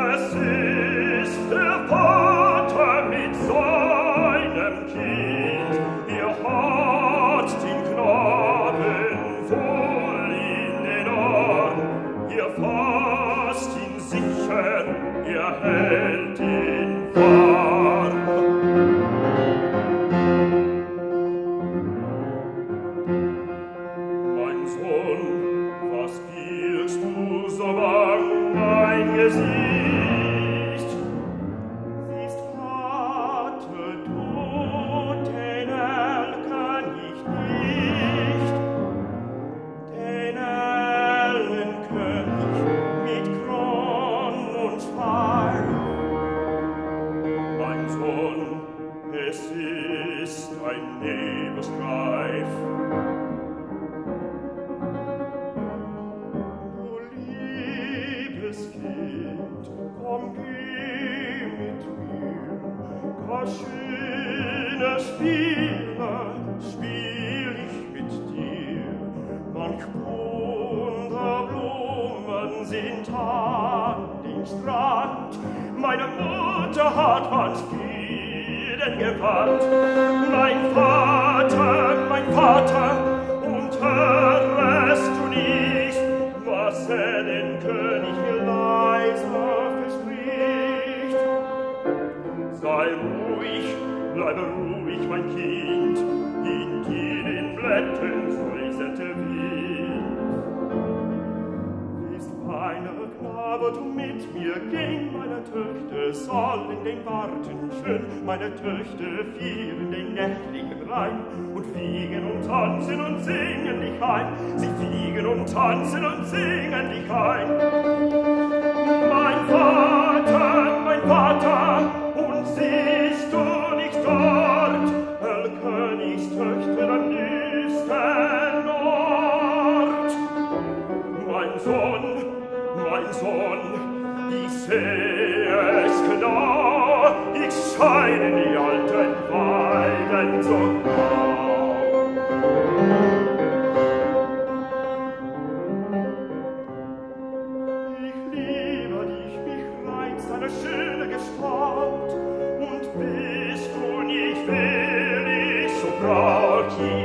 Es ist der Vater mit seinem Kind, hat den Knaben wohl in den Arm, fasst ihn sicher, hält ihn warm. Mein Sohn, was giltst du so bang mein Gesicht? Siehst, Vater, du, den erkenn ich nicht, den Erlenkönig mit Kron und Schweif. Mein Sohn, es ist ein Nebelstreif. Kind, komm, geh mit mir, gar schöne Spiele spiel ich mit dir. Manch bunter Blumen sind an dem Strand, meine Mutter hat manch Gieden gewandt. Mein Vater, und hörst du nicht, was den König leiser verspricht? Sei ruhig, bleibe ruhig, mein Kind, in dir den Blättern säuselt der Wind. Willst feiner Knabe, du mit mir gehn, meine Töchter sollen den warten schön, meine Töchter fielen den nächtlichen Reim und fliegen und tanzen und singen dich ein, sie fliegen und tanzen und singen dich ein. Mein Vater, und siehst du nicht dort, Königstöchter am nächsten Ort? Mein Sohn, ich sehe es klar, ich scheine die alten Weiden so grau. Ich liebe dich, mich reizt deine schöne Gestalt, und bist du nicht willig, so brauch ich